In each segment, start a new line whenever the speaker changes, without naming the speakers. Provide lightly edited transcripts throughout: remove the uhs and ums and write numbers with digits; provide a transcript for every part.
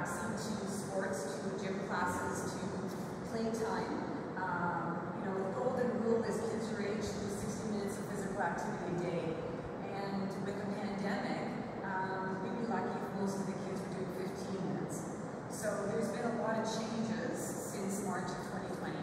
backseat to sports, to gym classes, to playtime. You know, the golden rule is kids your age do 60 minutes of physical activity a day. And with the pandemic, we'd be lucky if most of the kids were doing 15 minutes. So there's been a lot of changes since March of 2020.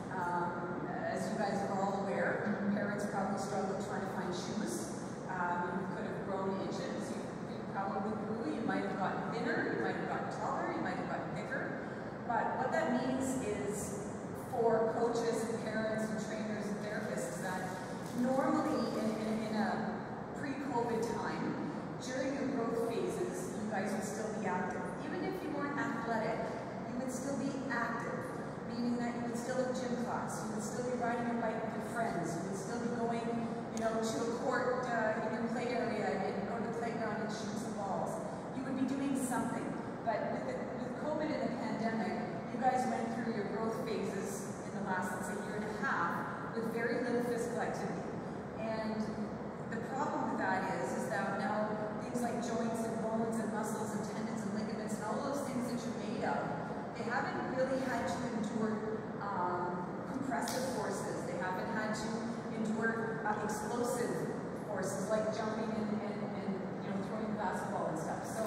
As you guys are all aware, parents probably struggled trying to find shoes. You could have grown inches, you probably grew, you might have gotten thinner, you might have gotten taller, you might have gotten thicker. But what that means is, for coaches and parents and trainers and therapists, that normally in a pre-COVID time, during your growth phases, you guys would still be active. Even if you weren't athletic, you would still be active, meaning that you would still have gym class, you would still be riding your bike with your friends, you would still be going, you know, to a court in your play area and go to the playground and shoot some balls. You would be doing something. But with COVID and the pandemic, you guys went through your growth phases in the last, let's say, year and a half with very little physical activity. And the problem with that is that now things like joints and bones and muscles and tendons and ligaments and all those things that you're made of, they haven't really had to endure compressive forces. They haven't had to endure explosive forces like jumping and you know, throwing the basketball and stuff. So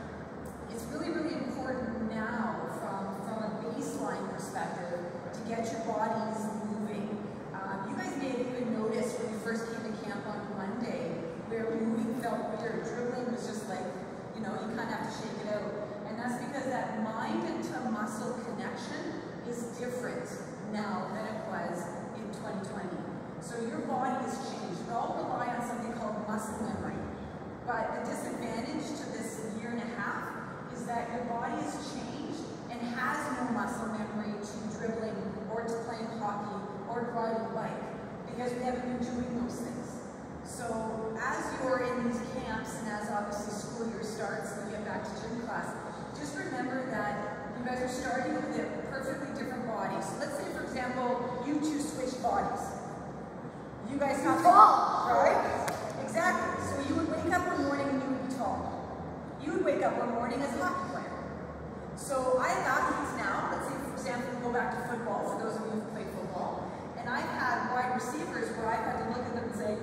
it's really, really important now from a baseline perspective to get your bodies moving. You guys may have even noticed when you first came to camp on Monday where moving felt weird. Dribbling was just like, you know, you kind of have to shake it out. And that's because that mind to muscle connection is different now than it was in 2020. So your body has changed. We all rely on something called muscle memory. But the disadvantage to this year and a half is that your body has changed and has no muscle memory to dribbling or to playing hockey or to riding a bike because we haven't been doing those things. So as you're in these camps and as obviously school year starts and you get back to gym class, just remember that you guys are starting with a perfectly different body. So let's say, for example, you two switch bodies. You guys have to, right? Exactly. So you would wake up one morning and you would be tall. You would wake up one morning as a hockey player. So I have athletes now, let's say, for example, we go back to football, for those of you who play football, and I've had wide receivers where I've had to look at them and say,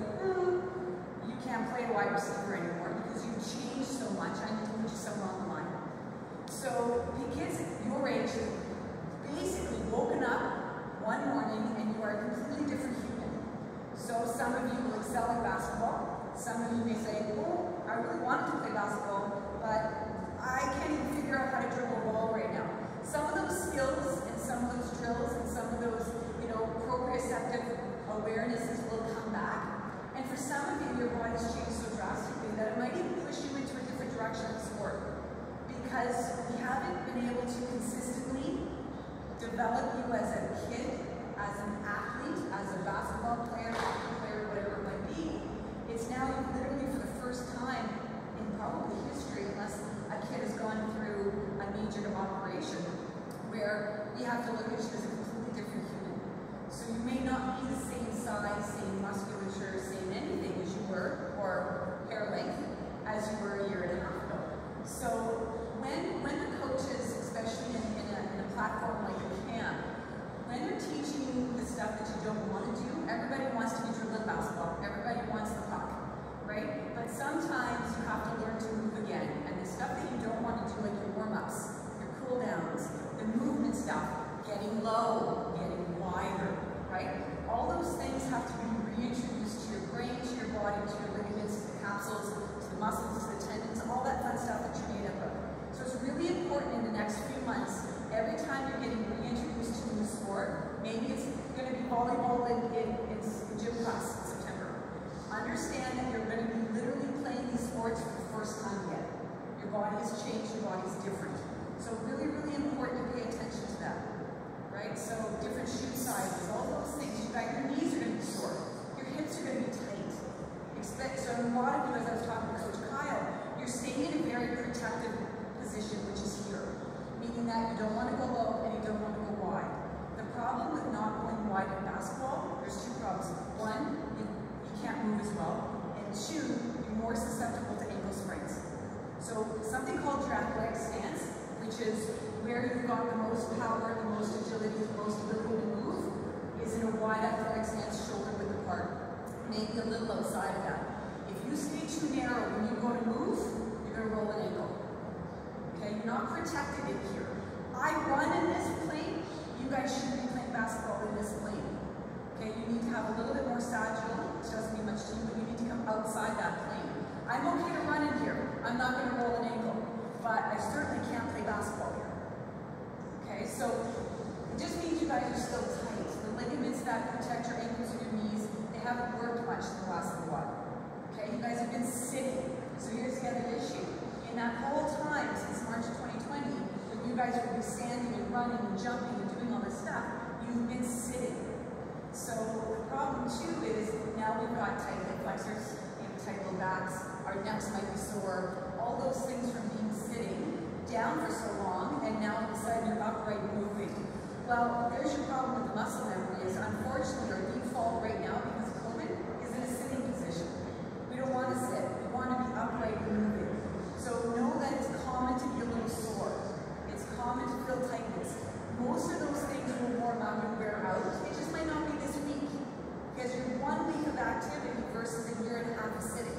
you can't play a wide receiver anymore because you've changed so much, I need to put you somewhere on the line. So the kids your age have basically woken up one morning and you are a completely different human. So some of you will excel at basketball. Some of you may say, oh, I really wanted to play basketball, but I can't even figure out how to dribble a ball right now. Some of those skills and some of those drills and some of those, you know, proprioceptive awarenesses will come back. And for some of you, your body's changed so drastically that it might even push you into a different direction of sport. Because we haven't been able to consistently develop you as a kid, as an athlete, as a basketball player, hockey player, whatever it might be. It's now literally for the first time in probably history, unless a kid has gone through a major operation, where we have to look at you as a completely different human. So you may not be the same size, same musculature, same anything as you were, or hair length, as you were a year and a half ago. So when the coaches, especially in a platform like a camp, when they're teaching you the stuff that you don't want to do, everybody wants to be dribbling basketball. Everybody wants the puck, right? But sometimes you have to learn to move again. And the stuff that you don't want to do, like your warm-ups, your cool-downs, the movement stuff, getting low, getting wider, right? All those things have to be reintroduced to your brain, to your body, to your ligaments, to the capsules, to the muscles, to the tendons. All that which is where you've got the most power, the most agility, the most ability to move, is in a wide athletic stance, shoulder width apart. Maybe a little outside of that. If you stay too narrow when you go to move, you're going to roll an ankle. Okay, you're not protected in here. I run in this plane, you guys shouldn't be playing basketball in this plane. Okay, you need to have a little bit more sagittal, which doesn't mean much to you, but you need to come outside that plane. I'm okay to run in here. I'm not going to roll an ankle, but I certainly can't play basketball here. Okay, so it just means you guys are still tight. The ligaments that protect your ankles and your knees, they haven't worked much in the last little while. Okay, you guys have been sitting. So here's the other issue. In that whole time since March 2020, when you guys would be standing and running and jumping and doing all this stuff, you've been sitting. So the problem too is now we've got tight hip flexors, tight low backs, our necks might be sore, all those things from being sitting down for so long, and now all of a sudden you're upright moving. Well, there's your problem with the muscle memory is unfortunately our default right now because of COVID is in a sitting position. We don't want to sit, we want to be upright and moving. So know that it's common to be a little sore. It's common to feel tightness. Most of those things will warm up and wear out. It just might not be this week because you're 1 week of activity versus a year and a half of sitting.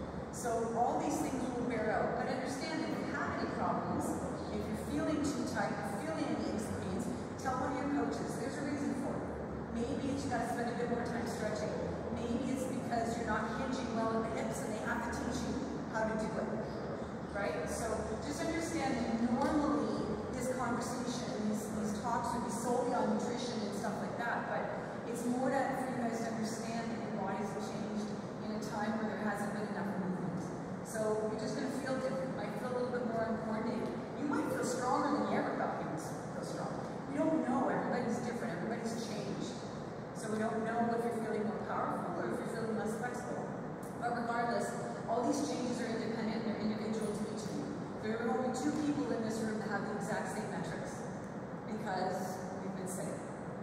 So all these things will wear out. But understand if you have any problems, if you're feeling too tight, you're feeling any aches and pains, tell one of your coaches. There's a reason for it. Maybe it's you got to spend a bit more time stretching. Maybe it's because you're not hinging well at the hips and they have to teach you how to do it. Right? So just understand that normally this conversation, these talks would be solely on nutrition and stuff like that, but it's more that for you guys to understand that your bodies have changed in a time where there hasn't been enough movement. So you're just going to feel different. You might feel a little bit more uncoordinated. You might feel stronger than you ever thought you would feel strong. We don't know. Everybody's different. Everybody's changed. So we don't know if you're feeling more powerful or if you're feeling less flexible. But regardless, all these changes are independent. They're individual to each of you. There are only 2 people in this room that have the exact same metrics because we've been sick.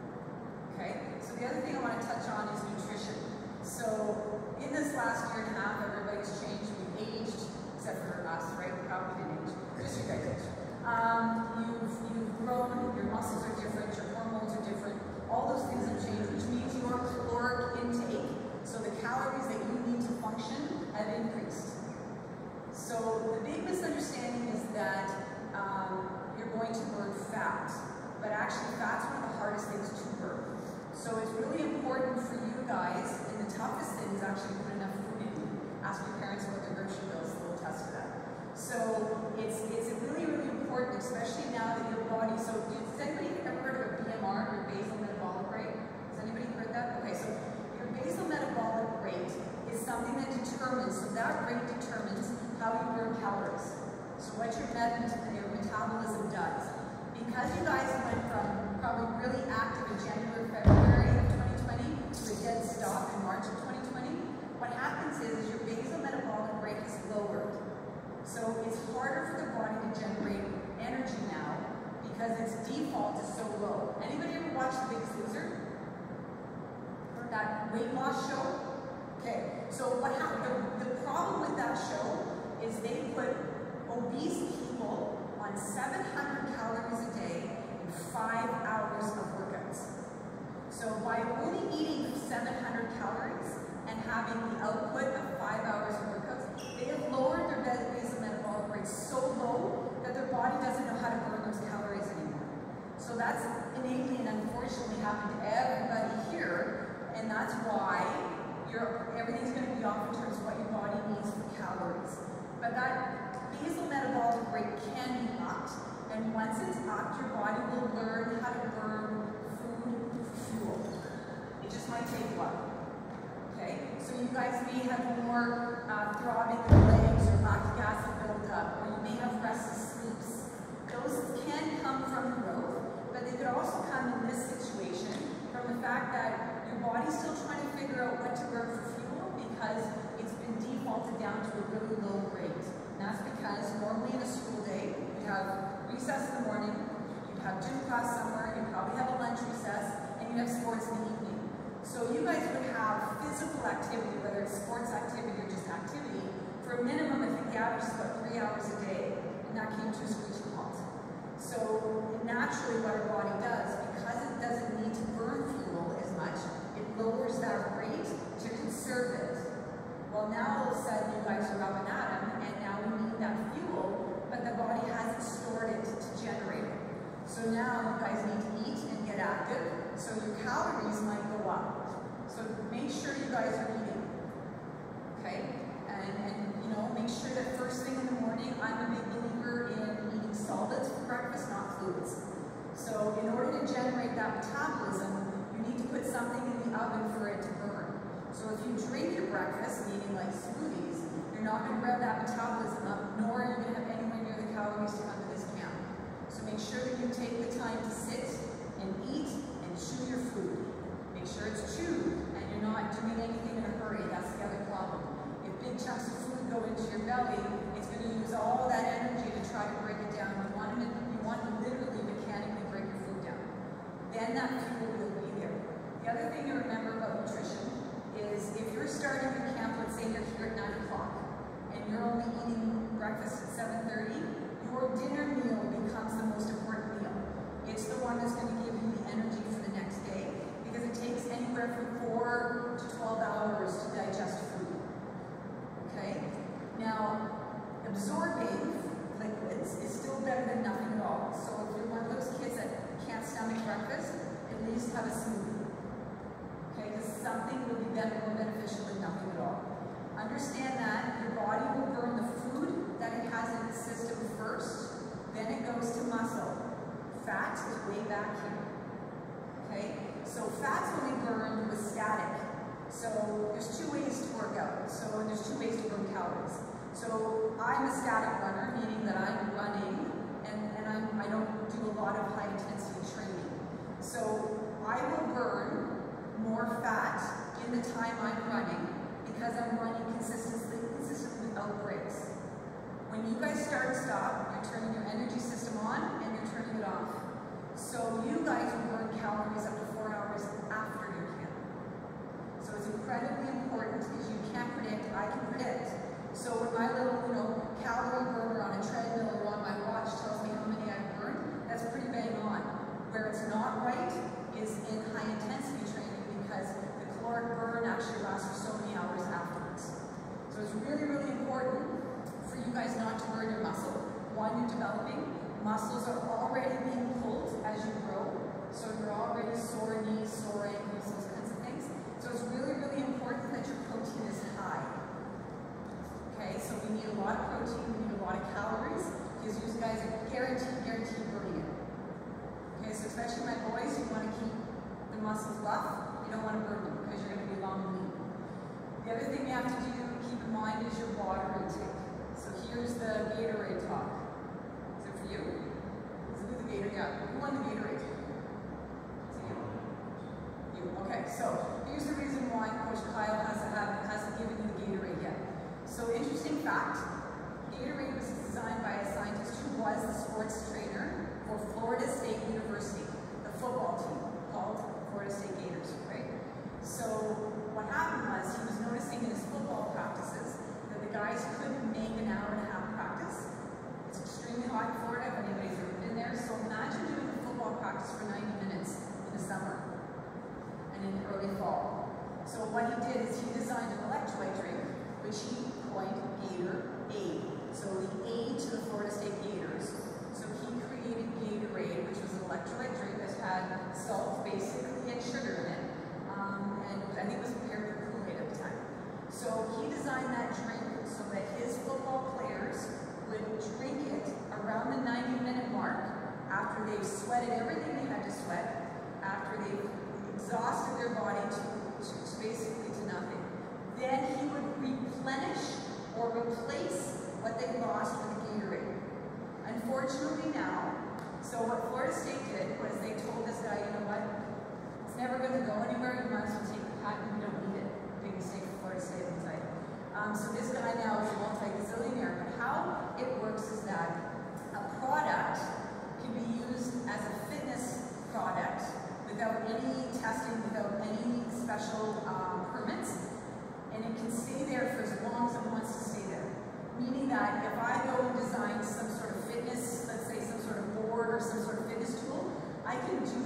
Okay? So the other thing I want to touch on is nutrition. So in this last year and a half, everybody's changed. We've aged, except for us, right? We probably didn't age. Just you guys aged. You've grown, your muscles are different, your hormones are different. All those things have changed, which means your caloric intake, so the calories that you need to function, have increased. So the big misunderstanding is that you're going to burn fat, but actually fat's one of the hardest things to burn. So it's really important for you guys, and the toughest thing is actually put enough food in you. Ask your parents about their grocery bills, they'll test for that. So it's really, really important, especially now that your body, so has anybody ever heard of a BMR, or basal metabolic rate? Has anybody heard that? Okay, so your basal metabolic rate is something that determines, so that rate determines how you burn calories. So what your metabolism does. Because you guys went from probably really active in January, February of 2020 to a dead stop in March of 2020, what happens is your basal metabolic rate is lowered. So it's harder for the body to generate energy now because its default is so low. Anybody ever watch The Biggest Loser? Or that weight loss show? Okay, so what happened? The problem with that show is they put obese people on 700 calories a day and 5 hours of workouts. So by only eating 700 calories and having the output of 5 hours of workouts, they have lowered their basal metabolic rate so low that their body doesn't know how to burn those calories anymore. So that's innately and unfortunately happened to everybody here, and that's why everything's going to be off in terms of what your body needs for calories. But that basal metabolic rate can be upped, and once it's upped, your body will learn how to burn food fuel. It just might take a while. Okay? So you guys may have more throbbing in the legs or lactic acid buildup, or you may have restless sleeps. Those can come from growth, but they could also come in this situation from the fact that your body's still trying to figure out what to burn for fuel because it's been defaulted down to a really low rate. And that's because normally in a school day, you'd have recess in the morning, you'd have gym class somewhere, you'd probably have a lunch recess, and you'd have sports in the evening. So you guys would have physical activity, whether it's sports activity or just activity, for a minimum, I think the average is about 3 hours a day, and that came to a screeching halt. naturally what our body does, because it doesn't need to burn fuel as much, it lowers that rate to conserve it. Well, now all of a sudden you guys are up and at 'em, and now we need that fuel, but the body hasn't stored it to generate it. So now you guys need to eat and get active, so your calories might go up. So make sure you guys are eating, okay? And you know, make sure that first thing in the morning, I'm a big believer in eating solids for breakfast, not fluids. So in order to generate that metabolism, you need to put something in the oven for it to burn. So if you drink your breakfast, meaning like smoothies, you're not going to rev that metabolism up, nor are you going to have anywhere near the calories to come to this camp. So make sure that you take the time to sit and eat and chew your food. Make sure it's chewed and you're not doing anything in a hurry. That's the other problem. If big chunks of food go into your belly, it's going to use all that energy to try to break it down. You want to literally mechanically break your food down. Then that fuel will be there. The other thing to remember about nutrition is if you're starting your camp, let's say you're here at 9 o'clock, and you're only eating breakfast at 7:30, your dinner meal becomes the most important meal. It's the one that's going to give you the energy for the next day, because it takes anywhere from 4 to 12 hours to digest food. Okay? Now, absorbing liquids is still better than nothing at all. So if you're one of those kids that can't stomach breakfast, at least have a smoothie. Okay, because something will be more beneficial than nothing at all. Understand that your body will burn the food that it has in its system first, then it goes to muscle. Fat is way back here. Okay, so fat's only burned with static. So there's two ways to work out. So there's two ways to burn calories. So I'm a static runner, meaning that I'm running and I don't do a lot of high intensity training. So I will burn more fat in the time I'm running because I'm running consistently without breaks. When you guys start and stop, you're turning your energy system on and you're turning it off. So you guys will burn calories up to 4 hours after your camp. So it's incredibly important because you can't predict, I can predict. So when my little, calorie burner on a treadmill or on my watch tells me how many I've burned, that's pretty bang on. Where it's not right is in high intensity training, because the caloric burn actually lasts for so many hours afterwards. So it's really, really important for you guys not to burn your muscle. One, you're developing. Muscles are already being pulled as you grow. So you're already sore knees, sore ankles, those kinds of things. So it's really, really important that your protein is high. Okay, so we need a lot of protein, we need a lot of calories, because you guys are guaranteed burning it. Okay, so especially my boys, you want to keep the muscles buff, you don't want to burn them because you're going to be long and lean. The other thing you have to keep in mind is your water intake. So here's the Gatorade talk. Is it for you? Is it the Gatorade? Yeah. Who won the Gatorade? Is it you? You. Okay, so here's the reason why Coach Kyle hasn't given you the Gatorade yet. So interesting fact, Gatorade was designed by a scientist who was the sports trainer for Florida State University, the football team called Florida State Gators, right? So what happened was he was noticing in his football practices that the guys couldn't make an hour-and-a-half practice. It's extremely hot in Florida, if anybody's ever been there. So imagine doing a football practice for 90 minutes in the summer and in the early fall. So what he did is he designed an electrolyte drink, which he coined Gatorade. So the A to the Florida State Gators. So he created Gatorade, which was an electrolyte drink that had salt basically and sugar in it. And I think it was prepared with Kool-Aid at the time. So he designed that drink so that his football players would drink it around the 90-minute mark after they've sweated everything they had to sweat, after they've exhausted their body to basically to nothing. Then he would replenish or replace what they lost with the Gatorade. Unfortunately now, so what Florida State did was they told this guy, you know what, it's never going to go anywhere, you might as well take the patent, we don't need it. Big mistake for Florida State, I'll tell you. So this guy now is a multi-gazillionaire, but how it works is that a product can be used as a fitness product without any testing, without any special permits, and it can stay there for as long as it wants to stay there. Meaning that if I go and design some sort of fitness, let's say some sort of board or some sort of fitness tool,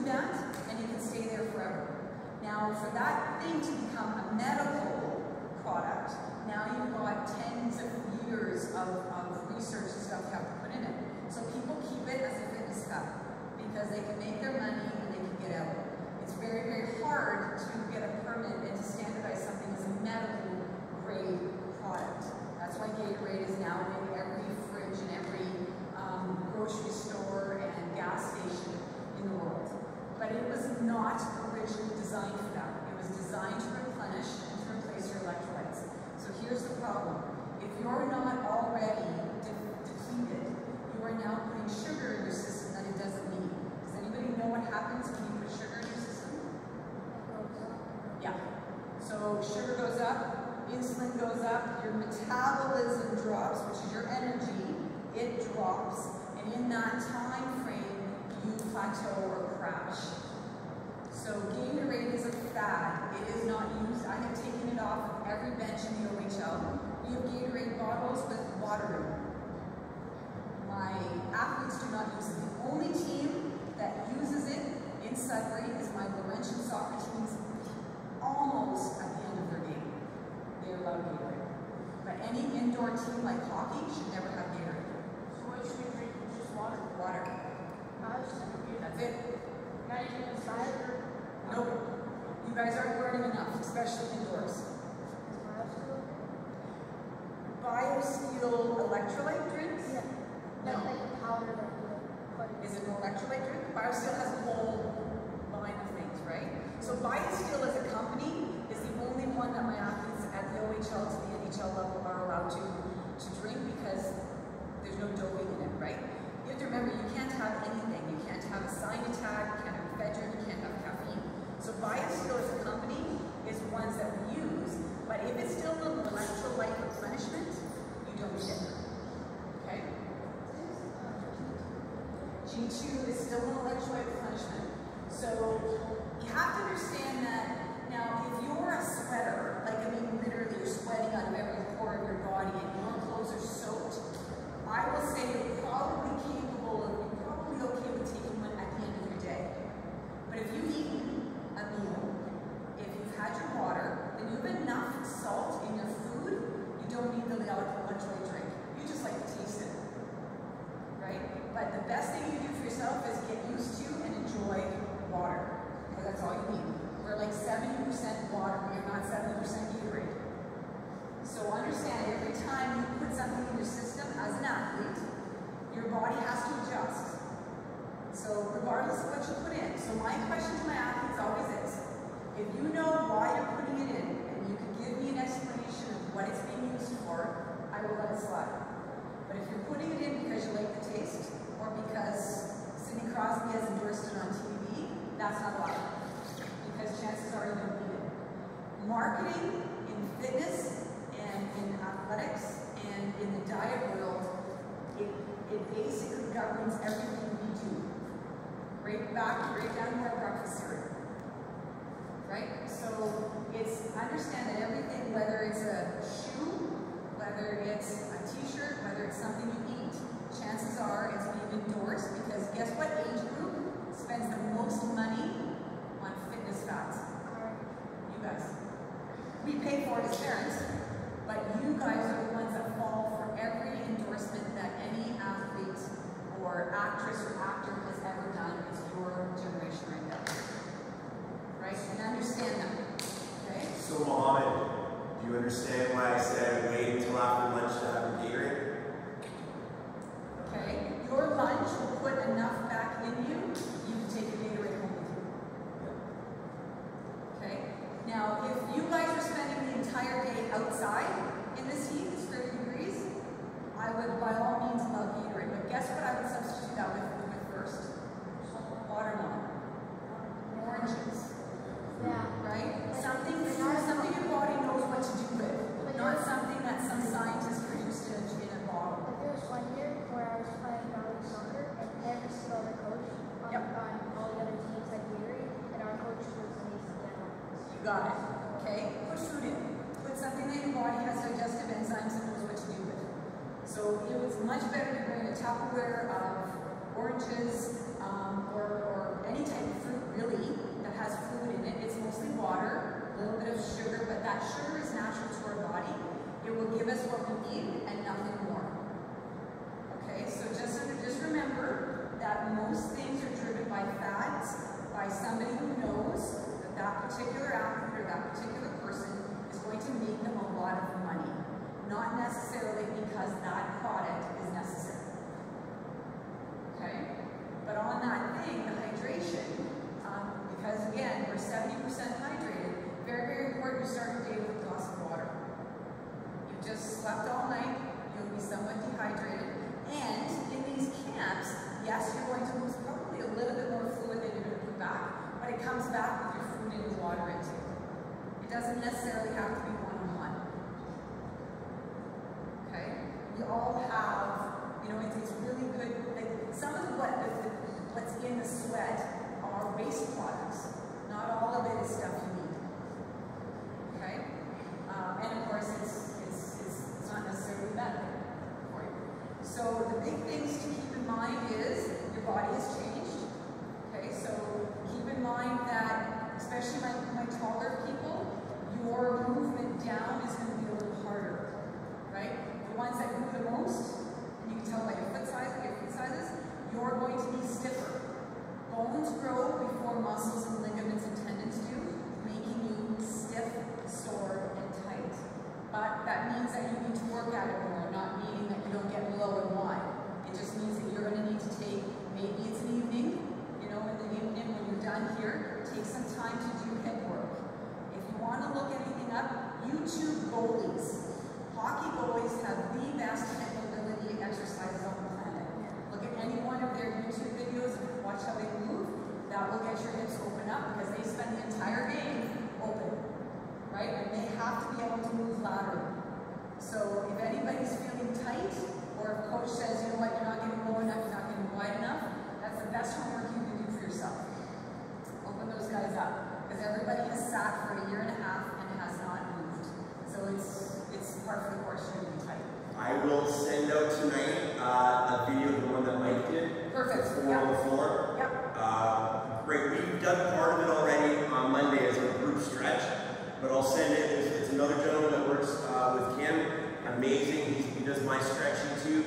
do that, and you can stay there forever. Now, for that thing to become a medical product, now you've got tens of years of research and stuff you have to put in it. So people keep it as a fitness fad because they can make their money and they can get out. It's very, very hard to get a permit and to standardize something as a medical grade product. That's why Gatorade is now in every fridge and every grocery store and gas station in the world. But it was not originally designed for that. It was designed to replenish and to replace your electrolytes. So here's the problem. If you're not already depleted, you are now putting sugar in your system that it doesn't need. Does anybody know what happens when you put sugar in your system? Yeah. So sugar goes up, insulin goes up, your metabolism drops, which is your energy, it drops, and in that time frame, you plateau or crash. So Gatorade is a fad. It is not used. I have taken it off of every bench in the OHL. We have Gatorade bottles with water in them. My athletes do not use it. The only team that uses it in Sudbury is my Laurentian soccer teams almost at the end of their game. They allow Gatorade. But any indoor team like hockey should never have Gatorade.
So what should we drink? Just water?
Water. That's it.
Not even inside or?
Nope. You guys aren't learning enough, especially indoors. BioSteel electrolyte drinks?
Yeah.
No.
Like the powder that you put in.
Is it an electrolyte drink? BioSteel has a whole line of things, right? So BioSteel as a company is the only one that my athletes at the OHL to the NHL level are allowed to drink because there's no doping in it, right? You have to remember, you can't have anything. You can't have a Sinatag, you can't have ephedrine, you can't have caffeine. So BioSteel as a company is ones that we use, but if it's still an electrolyte replenishment, you don't get it. Okay? G2 is still an electrolyte replenishment. So you have to understand that now if you're a sweater, like I mean literally you're sweating out of every pore of your body and your clothes are soaked, I will say you're probably capable of, you're probably okay with taking one at the end of your day. But if you've eaten a meal, if you've had your water, then you have enough salt in your food, you don't need the electrolyte drink. You just like to taste it, right? But the best thing you can do for yourself is get used to and enjoy water, because that's all you need. We're like 70% water, we're not 70% Gatorade. So understand, every time you put something in your system as an athlete, your body has to adjust. So regardless of what you put in. So my question to my athletes always is, if you know why you're putting it in, and you can give me an explanation of what it's being used for, I will let it slide. But if you're putting it in because you like the taste, or because Sidney Crosby has endorsed it on TV, that's not allowed. Because chances are you don't need it. Marketing in fitness and in athletics and in the diet world, it basically governs everything we do. Right down to our breakfast cereal. Right? So it's understand that everything, whether it's a shoe, whether it's a t-shirt, whether it's something you eat, chances are it's being endorsed because guess what age group spends the most money on fitness fads? You guys. We pay for it as parents, but you guys are the ones that fall for every endorsement that any athlete or actress or actor has ever done. It's your generation right now. Right? And understand that. Okay?
So Mohammed, do you understand why I said wait until after lunch to have a Gatorade?
Okay? Your lunch will put enough back in you, you can take a Gatorade home with you. Okay? Now, if you guys are spending the entire day outside in this heat, it's 30 degrees, I would by all means love Gatorade. But guess what I would substitute that with first? Watermelon. Oranges.
Yeah.
Right? Something your body knows what to do with. Not something that some scientist produced in a bottle.
Like there was one year where I was playing Valley soccer and every single other coach on all the other teams had Gatorade and our coach was amazing.
You got it. Okay? Put food in. Put something that your body has digestive enzymes and knows what to do with. So it was much better to bring a Tupperware of oranges or any type of fruit just what we need and nothing more. Okay, so just remember that most things are driven by fads, by somebody who knows that that particular athlete or that particular person is going to make them a lot of money, not necessarily because that product is necessary. Okay, but on that thing, the hydration, because again, we're 70% hydrated, very, very important to start your day with a glass of water. You just slept all night, you'll be somewhat dehydrated, and in these camps, yes, you're going to lose probably a little bit more fluid than you're going to put back, but it comes back with your food and your water intake. It doesn't necessarily have to be one-on-one. Okay? We all have, you know, it's really good, like some of what's in the sweat are waste products. Not all of it is stuff you need. Okay? And of course, it's not necessarily better for you. So the big things to keep in mind is your body has changed. Okay, so keep in mind that, especially my taller people, your movement down is going to be a little harder, right? The ones that move the most, and you can tell by your foot sizes, you're going to be stiffer. Bones grow before muscles and ligaments and tendons do, making you stiff, sore, and tight. But that means that you need to work at it more, not meaning that you don't get low and wide. It just means that you're going to need to take, maybe it's an evening, you know, in the evening when you're done here, take some time to do hip work. If you want to look anything up, YouTube goalies. Hockey goalies have the best hip mobility exercises on the planet. Look at any one of their YouTube videos and watch how they move. That will get your hips open up because they spend the entire game open, right? And they have to be able to move laterally. So if anybody's feeling tight, or if coach says, you know what, you're not getting low enough, you're not getting wide enough, that's the best homework you can do for yourself. Open those guys up. Because everybody has sat for 1.5 years and has not moved. So it's part of the course you're going to be tight.
I will send out tonight a video of the one that Mike did.
Perfect.
On the floor.
Yep.
Great. We've done part of it already on Monday as a group stretch, but I'll send it. It's another gentleman that works with Kim. Amazing. He does my stretching too.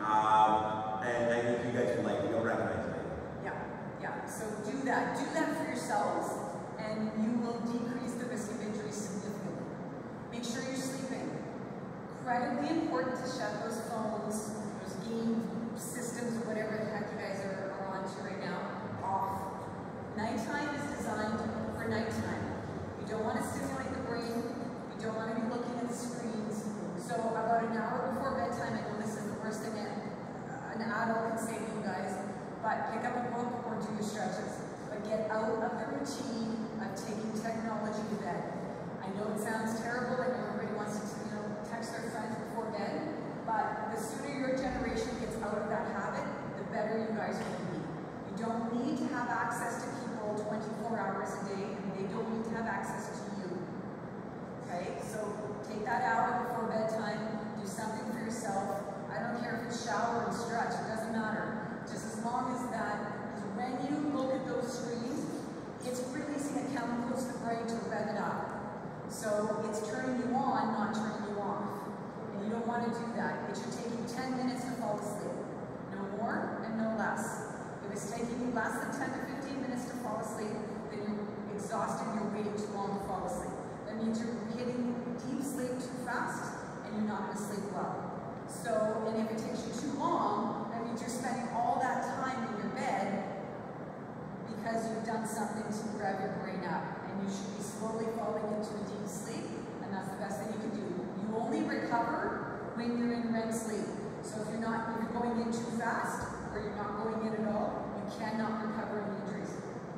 And I think you guys will like it. You'll recognize it.
Yeah. So do that. Do that for yourselves, and you will decrease the risk of injury significantly. Make sure you're sleeping. Incredibly important to shut those phones, those game systems, or whatever the heck you guys are on to right now, off. Nighttime is designed for nighttime. You don't want to stimulate the brain. You don't want to be looking at the screens. So about an hour before bedtime, I know this is the worst thing an adult can say to you guys, but pick up a book or do your stretches. But get out of the routine of taking technology to bed. I know it sounds terrible. I know everybody wants to, text their friends before bed, but the sooner your generation gets out of that habit, the better you guys will be. You don't need to have access to people 24 hours a day, and they don't need to have access to you. Okay, so take that hour before bedtime, do something for yourself. I don't care if it's shower and stretch, it doesn't matter. Just as long as that, because when you look at those screens, it's releasing a chemical to the brain to rev it up. So it's turning you on, not turning you off. And you don't want to do that. It should take you 10 minutes to fall asleep. No more and no less. If it's taking you less than 10 to 15 minutes to fall asleep, then you're exhausted, you're waiting too long to fall asleep. That means you're hitting deep sleep too fast, and you're not going to sleep well. So, and if it takes you too long, that means you're spending all that time in your bed because you've done something to rev your brain up. And you should be slowly falling into a deep sleep, and that's the best thing you can do. You only recover when you're in REM sleep. So if you're going in too fast, or you're not going in at all, you cannot recover in injuries.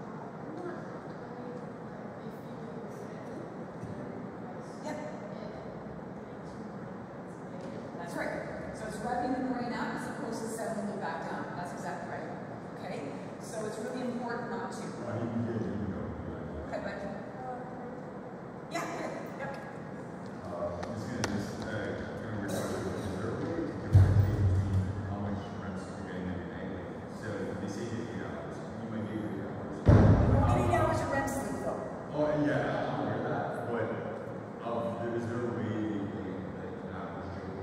Yep. That's right. So it's revving the brain up as opposed to settling it back down. That's exactly right. Okay? So it's really important not to. Okay, but yeah, yep.
How much rest you're getting every day? So they say 8 hours. You might be 8 hours.
You don't get 8 hours of REM sleep though.
Oh yeah, I'm aware of that. But there is no way that an average Joe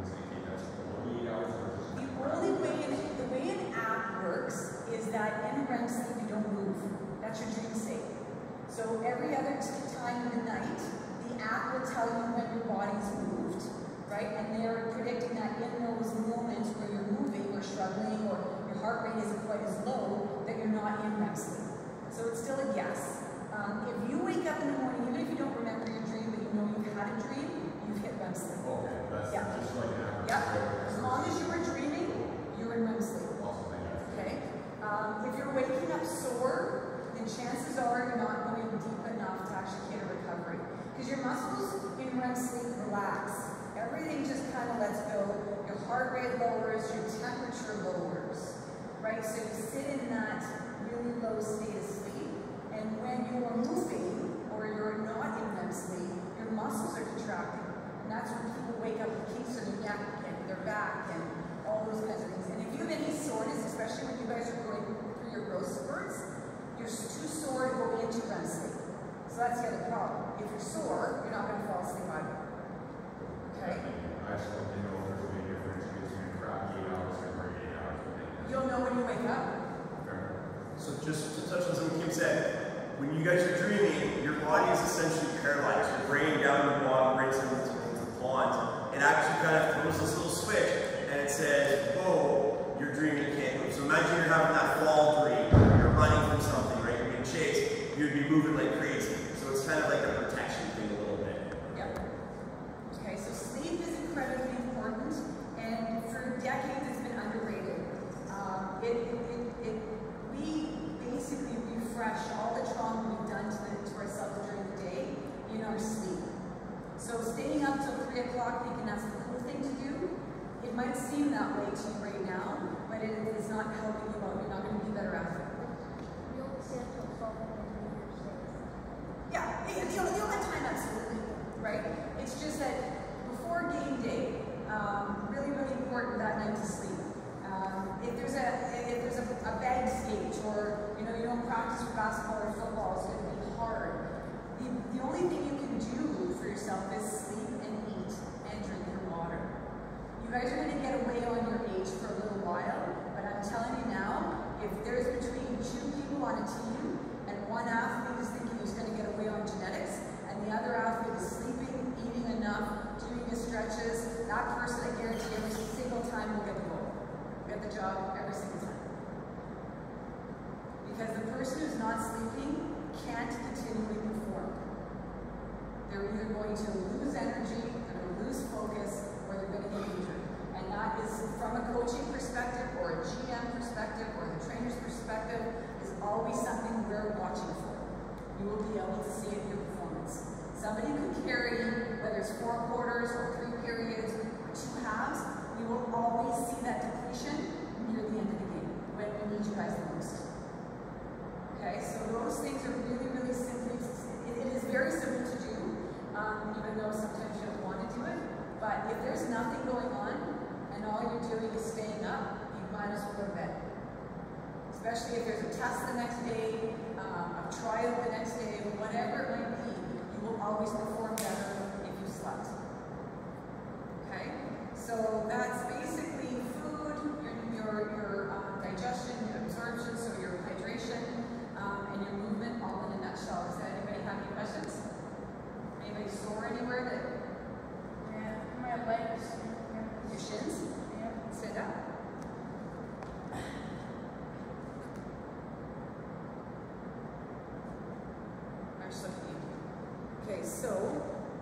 That's your dream state. So every other time in the night, the app will tell you when your body's moved, right? And they're predicting that in those moments where you're moving or struggling or your heart rate isn't quite as low, that you're not in REM sleep. So it's still a yes. If you wake up in the morning, even if you don't remember your dream, but you know you've had a dream, you've hit REM sleep.
Okay, that's just like an average.
Yep. As long as you were dreaming, you're in REM sleep. Okay? If you're waking up sore, then chances are you're not going deep enough to actually hit a recovery. Because your muscles in REM sleep relax. Everything just kind of lets go. Your heart rate lowers, your temperature lowers. Right? So you sit in that really low state of sleep. And when you're moving, or you're not in REM sleep, your muscles are contracting. And that's when people wake up with kinks in their neck and their back and all those kinds of things. And if you have any soreness, especially when you guys are going through your growth spurts, you're too sore to go into REM sleep. So that's the other problem. If you're sore, you're not going to fall asleep either. Okay?
I just want to know if there's a big difference between crack 8 hours and break 8 hours.
You'll know when you wake up.
So just to touch on something Kim said, when you guys are dreaming, your body is essentially paralyzed. You're bringing down the bottom, brings into the pond. It actually kind of throws this little switch, and it says, whoa, you're dreaming, you can't move. So imagine you're having that fall dream, you're running from something, right? You're being chased, you'd be moving like crazy. So it's kind of like a protection thing a little bit.
Yep. Okay, so sleep is incredibly important, and for decades it's been underrated. We basically refresh all the trauma we've done to ourselves during the day in our sleep. So staying up till 3 o'clock thinking that's the cool thing to do, it might seem that way to you right now, but it is not helping you out. You're not going to be better after it.
We only stay up till 12 and then we
Yeah, the only time, absolutely, right? It's just that before game day, really, really important that night to sleep. If there's a bag stage, or you don't practice for basketball or football, it's going to be hard. The only thing you can do for yourself is sleep and eat and drink your water. You guys are going to get away on your age for a little while, but I'm telling you now, if there's between 2 people on a team and one athlete is thinking he's going to get away on genetics, and the other athlete is sleeping, eating enough, doing his stretches, that person, I guarantee every single time will get the goal. Get the job every single time. Because the person who's not sleeping can't continually perform. They're either going to lose energy, they're going to lose focus, or they're going to get injured. And that is, from a coaching perspective, or a GM perspective, or the trainer's perspective, is always something we're watching for. You will be able to see it in your performance. Somebody could carry, whether it's 4 quarters, or 3 periods, or 2 halves, we will always see that depletion near the end of the game, when we need you guys the most. Okay, so those things are really, really simple. It is very simple to do, even though sometimes you don't want to do it. But if there's nothing going on, and all you're doing is staying up, you might as well go to bed. Especially if there's a test the next day, a trial the next day, whatever it might be, you will always perform better if you slept. Okay? So that's basically food, your digestion, your absorption, so your hydration, and your movement all in a nutshell. Does anybody have any questions? Anybody sore anywhere that?
Yeah, my legs.
Your shins?
Yeah.
Stand up. Are so cute. Okay, so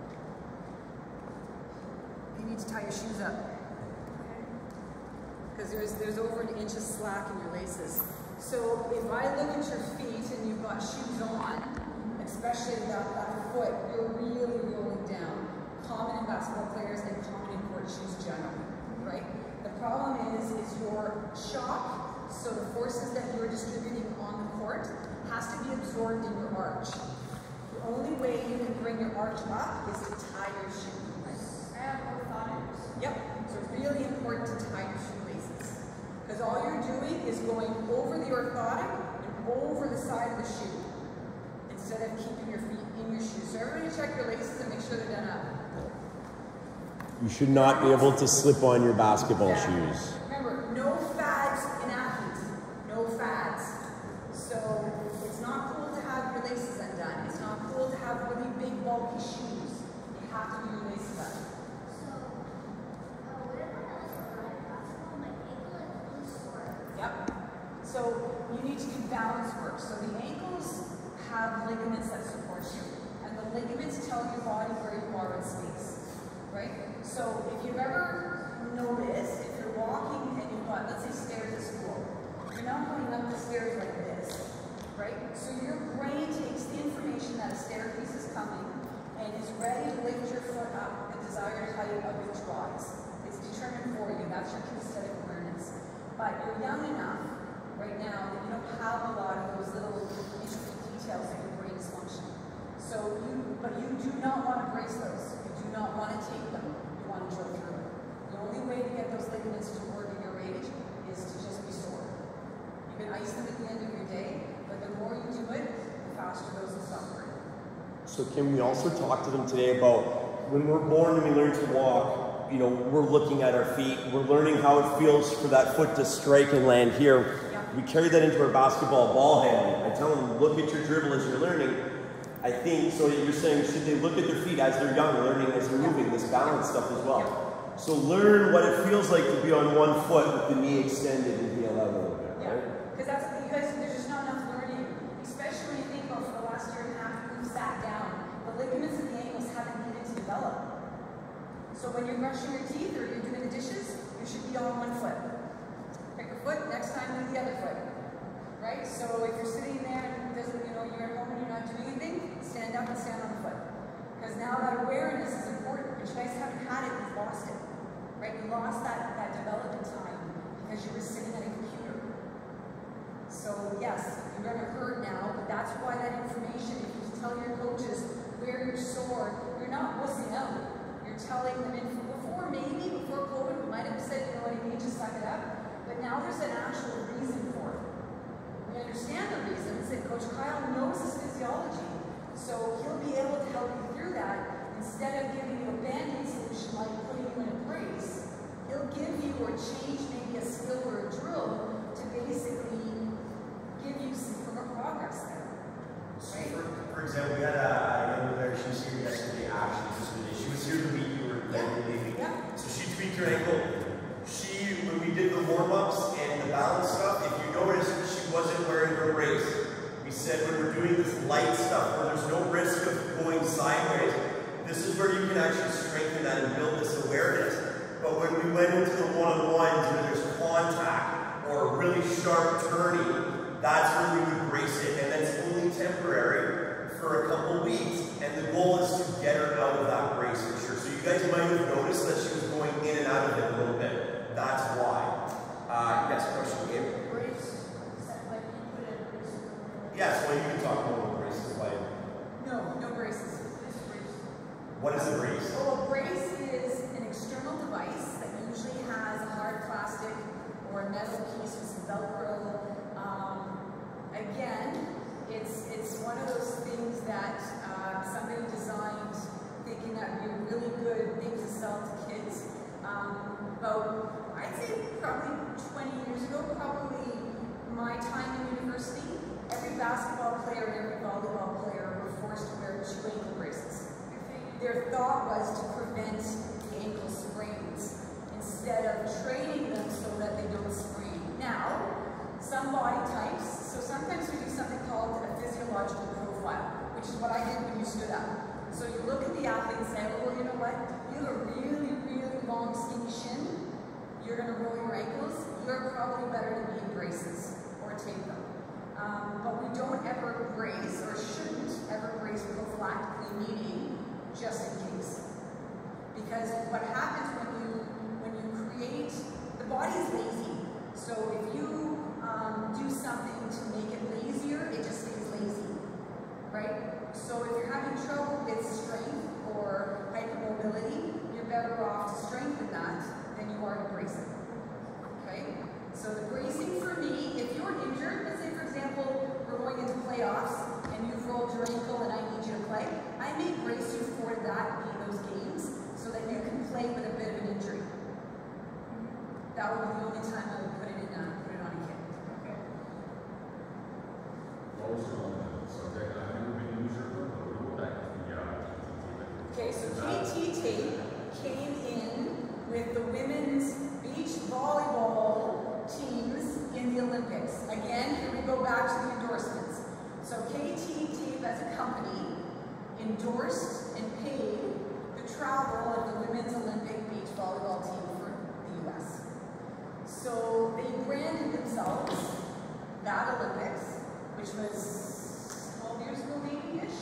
you need to tie your shoes up. Because there's over an inch of slack in your laces. So if I look at your feet and you've got shoes on, especially that foot, you're really rolling down. Common in basketball players and common in court shoes generally, right? The problem is your shock, so the forces that you're distributing on the court, has to be absorbed in your arch. The only way you can bring your arch up is to tie your shoe.
I have orthotics.
Yep, so it's really important to tie your shoelaces. Because all you're doing is going over the orthotic and over the side of the shoe, instead of keeping your feet in your shoes. So everybody check your laces and make sure they're done up.
You should not be able to slip on your basketball shoes.
Remember, no fads in athletes. No fads. So it's not cool So you need to do balance work. So the ankles have ligaments that support you, and the ligaments tell your body where you are in space, right? So if you've ever noticed, if you're walking and you've got, let's say, stairs at school, you're not going up the stairs like this, right? So your brain takes the information that a staircase is coming and is ready to lift your foot up the desired height of its rise. It's determined for you. That's your kinesthetic awareness. But you're young enough right now that you don't have a lot of those little intricate details that your brain is functioning. So but you do not want to brace those. You do not want to take them. You want to drill through it. The only way to get those ligaments to work at your age is to just be sore. You can ice them at the end of your day, but the more you do it, the faster those will stop hurting.
So can we also talk to them today about when we're born and we learn to walk, you know, we're looking at our feet, we're learning how it feels for that foot to strike and land here.
Yeah.
We carry that into our basketball ball handling. I tell them, look at your dribble as you're learning. I think, so you're saying, should they look at their feet as they're young, learning as they're moving, this balance stuff as well.
Yeah.
So learn what it feels like to be on one foot with the knee extended and heel out a little bit,
Yeah,
right?
because there's just not enough learning, especially when you think about for the last year and a half, we've sat down. The ligaments in the ankles haven't needed to develop. So when you're brushing your teeth or you're doing the dishes, you should be on one foot. Pick a foot, next time do the other foot. Right? So if you're sitting there and it doesn't, you're at home and you're not doing anything, stand up and stand on the foot. Because now that awareness is important, but you guys haven't had it, you've lost it. Right? You lost that development time because you were sitting at a computer. So yes, you're going to hurt now, but that's why that information, if you tell your coaches where you're sore, you're not wussing out. You're telling them, before COVID, we might have said, you know what I mean, just suck it up. But now there's an actual reason for it. We understand the reasons, and Coach Kyle knows his physiology. So he'll be able to help you through that. Instead of giving you a band-aid solution like putting you in a brace, he'll give you or change maybe a skill or a drill to basically give you some progress there.
So
Right?
for example, we had a young player, she was here yesterday, actually, she was here the week you were leaving.
Yeah.
So she tweaked her ankle. When we did the warm-ups and the balance stuff, if you notice, she wasn't wearing her brace. We said when we're doing this light stuff where there's no risk of going sideways, this is where you can actually strengthen that and build this awareness. But when we went into the one-on-ones where there's contact or really sharp turning, that's when we would brace it, and that's only temporary for a couple weeks, and the goal is to get her out of that brace for sure. So you guys might have noticed that she was going in and out of it a little bit. That's why. Yes, question, Gabe?
Brace, like you put in a brace.
Yes, well, you can talk more about braces, like,
No braces.
This brace.
what is a brace?
Well, a brace is an external device that usually has a hard plastic or a metal piece with some Velcro. Again, it's one of those things that somebody designed thinking that would be a really good thing to sell to kids. About, I'd say probably 20 years ago, probably my time in university, every basketball player and every volleyball player were forced to wear 2 ankle braces. Their thought was to prevent the ankle sprains instead of training them so that they don't sprain. Now, some body types, so sometimes we do something called a physiological profile, which is what I did when you stood up. So you look at the athlete and say, well, you know what? You have a really, really long, skinny shin. You're going to roll your ankles. You're probably better to be in braces or take them. But we don't ever brace, or shouldn't ever brace prophylactically, meaning just in case. Because what happens when you create, the body is lazy. So if you do something to make it lazier, it just stays lazy, right? So if you're having trouble with strength or hypermobility, you're better off to strengthen that than you are to brace it, okay? So the bracing for me, if you're injured, let's say for example, we're going into playoffs and you've rolled your ankle and I need you to play, I may brace you for those games so that you can play with a bit of an injury. That would be the only time I would put it on a kid.
Also on the subject, I've never been a user, but we'll go back to the
Okay, so KT tape came in with the women's beach volleyball teams in the Olympics. Again, to go back to the endorsements. So KT Tape as a company endorsed and paid the travel of the Women's Olympic beach volleyball team for the US. So they branded themselves that Olympics, which was 12 years ago maybe-ish.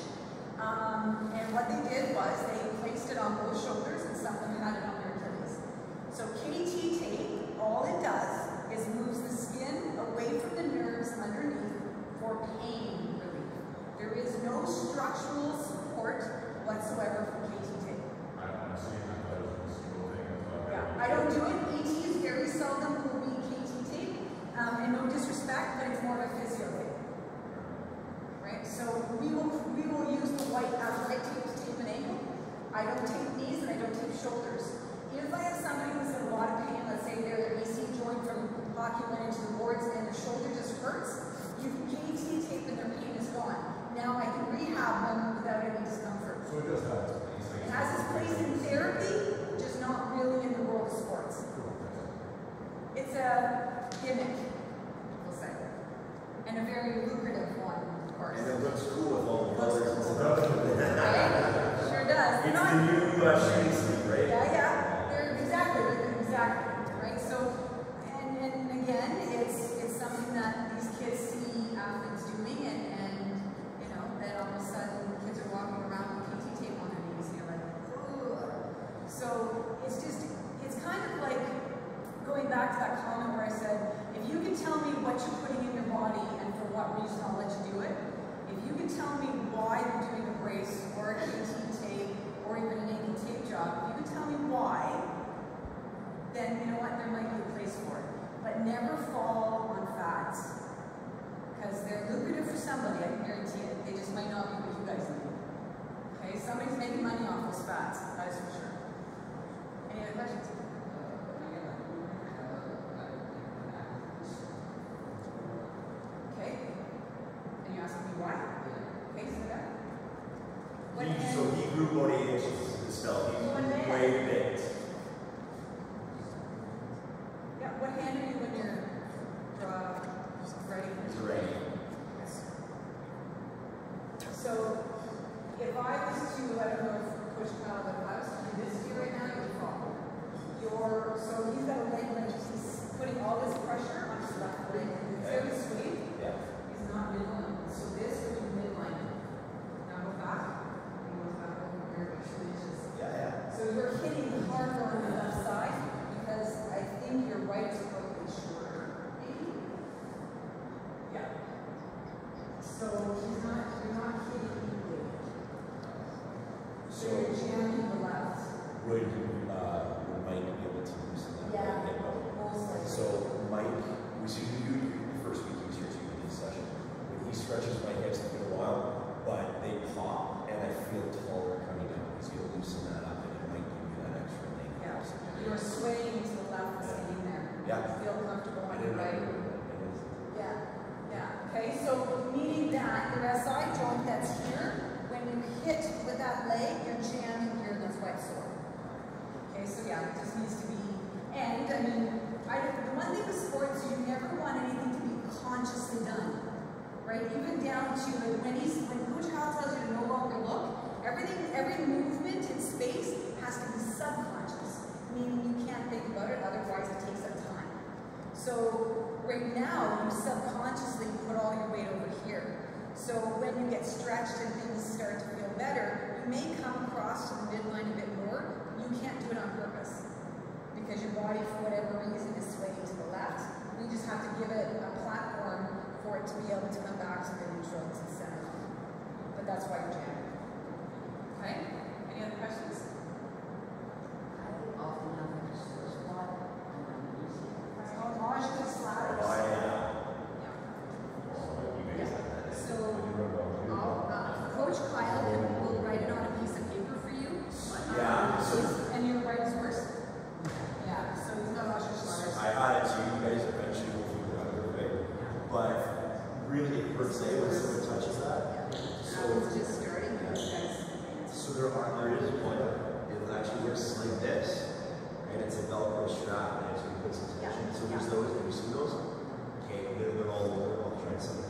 And what they did was they placed it on both shoulders and some of them had it on their Achilles. So KT Tape, all it does is moves the skin away from the nerves underneath for pain relief. There is no structural support whatsoever from KT Tape.
I don't want to see that, but it's a single thing.
Yeah, I don't do it. ET is very seldom will be KT Tape. And no disrespect, but it's more of a physio tape. Right? So we will use the white athletic tape to tape an ankle. I don't tape knees and I don't tape shoulders. If I have somebody who's in a lot of pain, let's say their AC joint from hockey went into the boards and their shoulder just hurts, you can KT tape and their pain is gone. Now I can rehab them without any discomfort.
So it does have its place.
It has its place in therapy, just not really in the world of sports. It's a gimmick, we'll say, and a very lucrative one, of course.
And it looks cool with all the colors and stuff.
Right? Sure does.
It's the new shooting sleeve, right?
Yeah. Exactly, right? So, and again, it's something that these kids see athletes doing, and you know, then all of a sudden kids are walking around with KT tape on their knees, and you're like, ugh. So it's kind of like going back to that comment where I said, if you can tell me what you're putting in your body and for what reason, I'll let you do it. If you can tell me why you're doing a brace or a KT tape or even an ankle tape job, if you can tell me why, then you know what, there might be a place for it. But never fall on fads. Because they're lucrative for somebody, I can guarantee it. They just might not be what you guys need. Okay, somebody's making money off those fads, that is for sure. Any other questions? Okay. And you asking me why? Okay, so that.
So he grew about 8 inches in the spell. He's way big.
Yeah, what hand are you when you're ready?
It's ready.
So, if I was to, I don't know if Coach Kyle, but if I was to do this to you right now, you would fall. So he's got a leg like he's putting all this pressure on his left leg. It's very sweet.
Yeah.
He's not midline. So this would be midline. Now go back. He goes back over here, 2 inches.
Yeah.
So you're hitting harder on the left side because I think your right is probably shorter, maybe? Yeah. So you're not hitting equally. So you're jamming the left.
Would Mike be able to loosen that?
Yeah. Most likely.
So Mike, we see you the first week he was here too in this session. When he stretches my hips, it's been a while, but they pop and I feel taller coming down. He's going to loosen that up and it might give me that extra length.
Yeah. You're swaying to the left and staying there.
Yeah.
Feel comfortable
I
on
didn't
your right.
know.
Yeah. Okay, so meaning that your SI joint that's here, when you hit with that leg, you're jamming here, and that's why it's sore. Okay, so yeah, it just needs to be, and I mean, the one thing with sports, you never want anything to be consciously done, right? Even down to when Coach Kyle tells you to no longer look, every movement in space has to be subconscious, meaning you can't think about it, otherwise it takes up time. So right now, you subconsciously put all your weight over here. So when you get stretched and things start to feel better, you may come across to the midline a bit more. You can't do it on purpose because your body, for whatever reason, is swaying to the left. We just have to give it a platform for it to be able to come back to the neutral to the center. But that's why you're jamming. Okay? Any other questions?
I often have a sore spot on my knees.
Large good sliders.
Oh, yeah.
So, Coach Kyle will write it on a piece of paper for you.
Yeah.
And your right is worse. Yeah, so he's not washer sliders.
I had it too. You guys eventually will figure out a way. But really, it hurts when someone touches that.
It's just starting, you guys.
So there is one. It actually works like this, and it's a Velcro strap, and it actually puts in tension. So there's those. Have you seen those? Okay, they're all over. I'll try some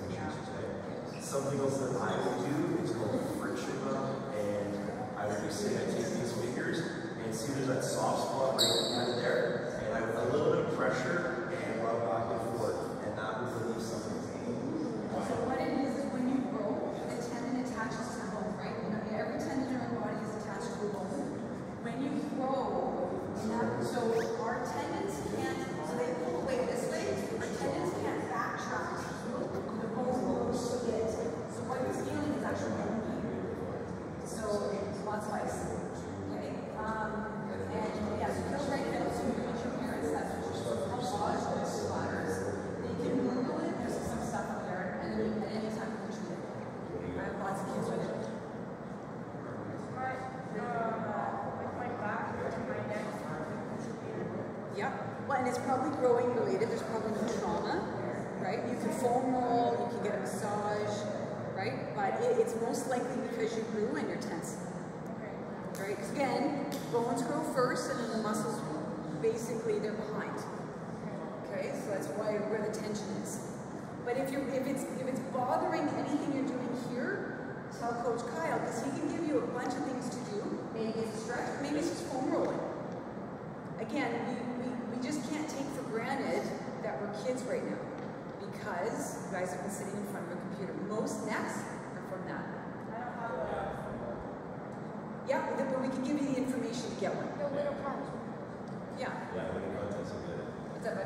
Something else that I would do is called a friction rub, and I would just say I take these fingers and see there's that soft spot right kind of there, and I with a little bit of pressure and rub back and forth, and that would relieve some of the pain.
So what it is when you grow, the tendon attaches to the bone, right? You know, every tendon in our body is attached to a bone. When you grow, so our tendons can't, so they pull away this way, our tendons can't backtrack. The bone will split. So what you're feeling is actually bone pain. So lots of ice. Okay? And yeah, so feel right now, so you want your parents, that's what you're supposed to massage or splatters. They can Google it, there's some stuff up there, and then at any time you can treat it. I have lots of kids with it.
With my back and my neck.
Yeah, well, and it's probably growing related. There's probably no trauma, right? You can foam roll, you can get a massage, right? But it's most likely because you grew and you're tense, right? Because again, bones grow first, and then the muscles, basically, they're behind. Okay, so that's where the tension is. But if it's bothering anything you're doing here, tell Coach Kyle, because he can give you a bunch of things to do. Maybe it's a stretch, maybe it's just foam rolling. Again, we just can't take for granted that we're kids right now, because you guys have been sitting in front of a computer. Most necks are from that. Yeah, but we can give you the information to get one.
No little problems.
Yeah.
Yeah, when it comes to good.
What's that, bud?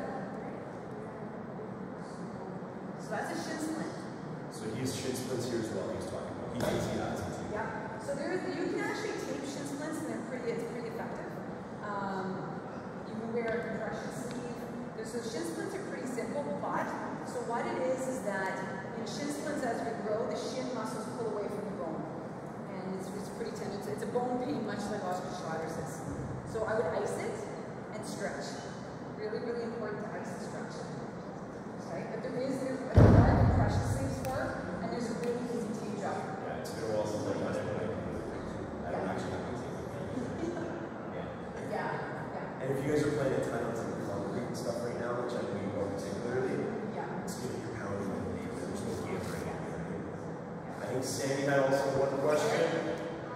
So that's a shin splint.
So he's shin splints here as well. He's talking about. He thinks he has it.
Yeah. So you can actually tape shin splints, and it's pretty effective. You can wear a compression sleeve. So shin splints are pretty simple, but so what it is that in shin splints, as we grow, the shin muscles pull away from the bone, and it's pretty tender. It's a bone pain, much like Oscar Schlatter's is. So I would ice it and stretch. Really, really important to ice and stretch. Okay, but there are compression sleeves for it, and there's a really easy tape job.
Yeah, it's been a while since I've done it, but I don't actually have to take it.
Yeah.
And if you guys are playing a ton of concrete and stuff right now, which I know you are particularly,
Yeah.
it's good that you're pounding on the knee, but there's no give right now. I think Sammy had also one question.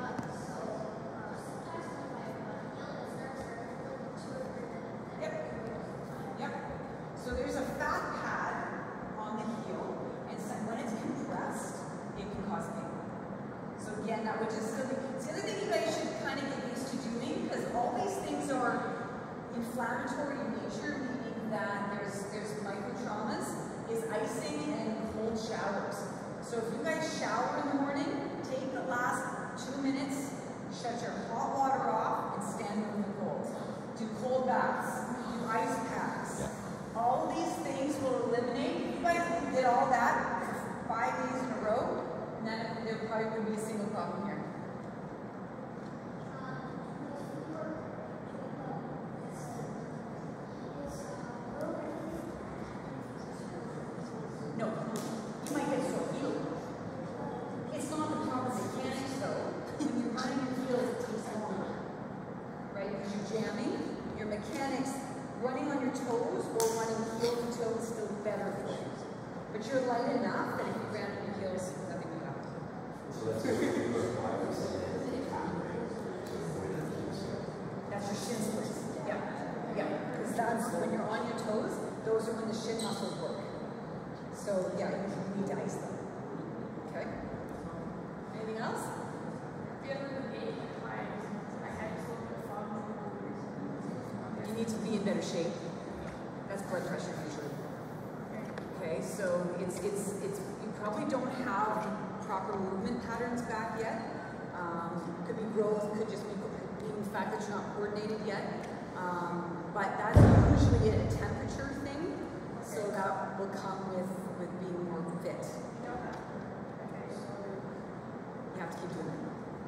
Yep. So there's a fat pad on the heel, and so when it's compressed, it can cause pain. So again, that would just still be. It's the other thing you guys should kind of get used to doing, because all these things are inflammatory in nature, meaning that there's micro traumas, is icing and cold showers. So if you guys shower in the morning, take the last 2 minutes, shut your hot water off, and stand in the cold. Do cold baths, do ice packs. All these things will eliminate. If you guys did all that for 5 days in a row, then there probably wouldn't be a single problem here. No, you might get sore heel. It's not the proper mechanics though. When you're running your heels, it takes longer, right? Because you're jamming. Your mechanics, running on your toes or running heel to toe is still better for you. But you're light enough that if you ran on your heels, nothing would happen.
So that's good.
That's your shin splints. Yeah. Because that's when you're on your toes, those are when the shin muscles work. So yeah, you need to ice them. Okay? Anything else? You need to be in better shape. That's blood pressure usually. Okay, so it's you probably don't have proper movement patterns back yet. Could be growth, could just be the fact that you're not coordinated yet. But that's usually a temperature thing, so that will come with being more fit. You have to keep doing it.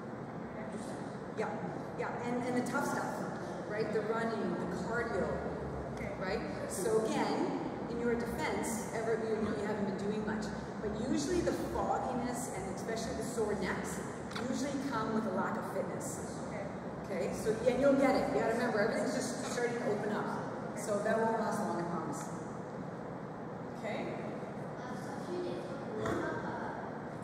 Yeah, and the tough stuff, right? The running, the cardio, right? So again, in your defense, you haven't been doing much, but usually the fogginess and especially the sore necks usually come with a lack of fitness. Okay, so and you'll get it. You gotta remember, everything's just starting to open up. So that won't last long, I promise. Okay?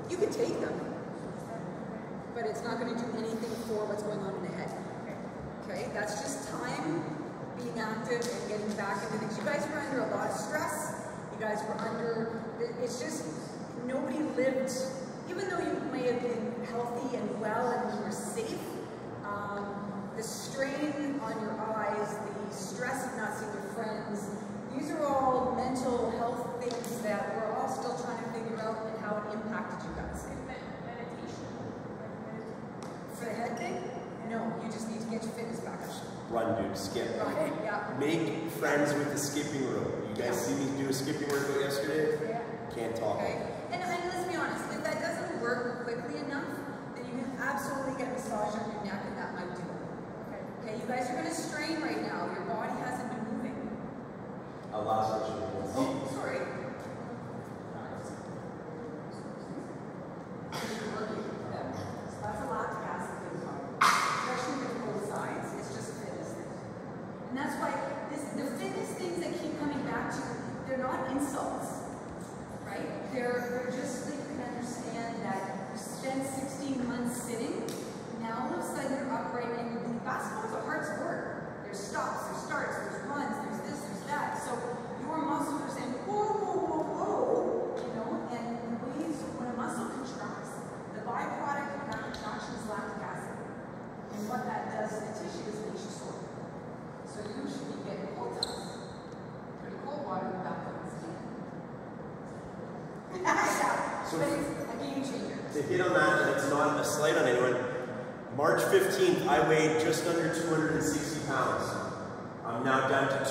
You can take them, but it's not going to do anything for what's going on in the head. Okay, that's just time being active and getting back into things. You guys were under a lot of stress. You guys were under, it's just, nobody lived, even though you may have been healthy and well and you were safe, the strain on your eyes, the stress of not seeing your friends, these are all mental health things that we're all still trying to figure out and how it impacted you guys.
Meditation.
For the head thing? No, you just need to get your fitness back up.
Run, dude, skip.
Run, yeah.
Make friends with the skipping rope. You guys see me do a skipping workout yesterday?
Yeah.
Can't talk.
Okay. And let's be honest, if that doesn't work quickly enough, then you can absolutely get a massage on your neck and that might do it. Okay, you guys are going to strain right now. Your body hasn't been moving.
Last question.
Oh, sorry. That's a lactic acid thing, especially with both sides. It's just a fitness thing. And that's why the fitness things that keep coming back to you, they're not insults, right? They're just so you can understand that you spent 16 months sitting, now all of a sudden you're upright and you're doing basketball is a hard sport. There's stops, there's starts, there's runs, there's this, there's that. So your muscles are saying, whoa, whoa, whoa, whoa, you know, and when a muscle contracts, the byproduct of that contraction is lactic acid. And what that does to the tissue is makes you sore. So you should be getting cold tubs. Pretty cold water in the bathroom.
So
but it's a game changer.
to hit on that, and it's not a slight on anyone, March 15th, I weighed just under 260 pounds. I'm now down to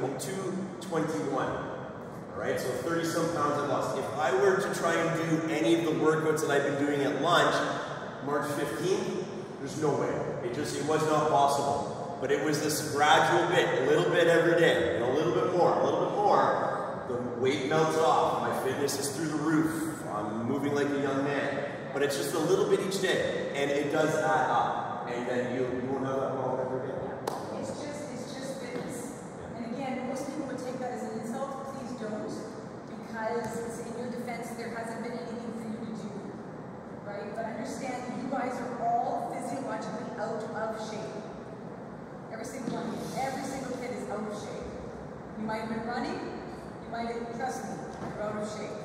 221. All right, so 30-some pounds I lost. If I were to try and do any of the workouts that I've been doing at lunch, March 15th, there's no way. It was not possible. But it was this gradual bit, a little bit every day, and a little bit more, a little bit more. The weight melts off, my fitness is through the roof, I'm moving like a young man. But it's just a little bit each day, and it does add up. And then you won't have that problem ever again.
It's just fitness. And again, most people would take that as an insult. Please don't, because in your defense, there hasn't been anything for you to do, right? But understand that you guys are all physiologically out of shape. Every single one of you, every single kid is out of shape. You might have been running, you might have, trust me, you're out of shape.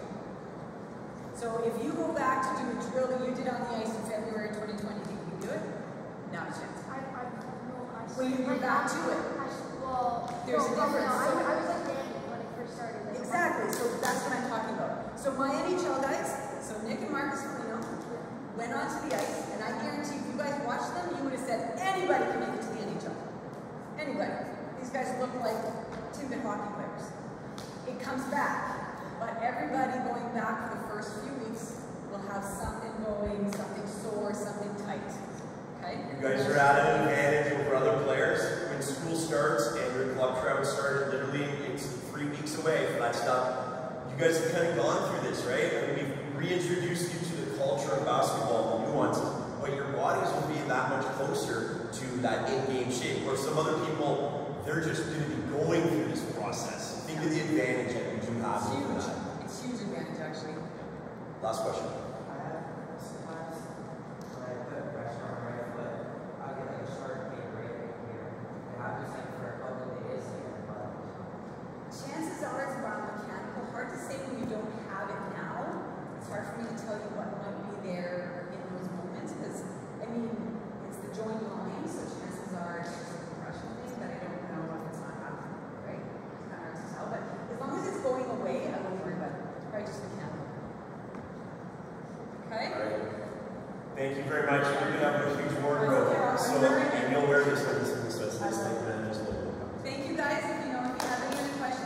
So if you go back to do a drill that you did on the ice in February 2020, think you can do it? Not a chance. Well, you go back to it. There's a difference.
I was like Danny when I first started.
Exactly, so that's what I'm talking about. So my NHL guys, so Nick and Marcus Foligno, went onto the ice, and I guarantee if you guys watched them, you would have said anybody can make it to the NHL. Anybody. These guys look like Timbit hockey players. It comes back. But everybody going back for the first few weeks will have something going, something sore, something tight. Okay?
You guys are at an advantage over other players. When school starts and your club travel started, literally it's 3 weeks away for that stuff. You guys have kind of gone through this, right? I mean, we've reintroduced you to the culture of basketball, the nuances, but your bodies will be that much closer to that in-game shape. Where some other people, they're just going to be going through this process. Think of the advantage that you do have over that.
It's huge advantage, actually.
Last question.
I have sometimes when I put pressure on my right foot, I'll get like a sharp pain right here. It happens like for a couple of days here, but
Chances are it's biomechanical. Hard to say when you don't have it now. It's hard for me to tell you what might be there in those moments because, I mean, it's the joint line, so chances are it's just a compression thing, but I don't know if it's not happening, right? It's kind of hard to tell, but as long as it's going away, I won't worry about it. Probably just mechanical. Okay?
All right. Thank you very much. We're going to have a huge wardrobe. So, and you'll wear this when this starts this thing, and then just a little bit.
Thank you guys. If you have any other questions,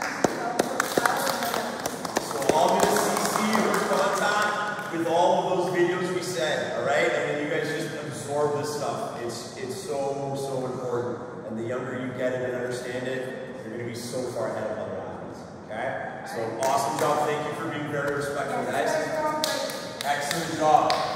So I'm going to CC your contact with all of those videos we said, all right? And then you guys just absorb this stuff. It's so important. And the younger you get it and understand it, you're going to be so far ahead of other athletes, okay? So awesome job. Thank you for being very respectful, guys. Excellent job.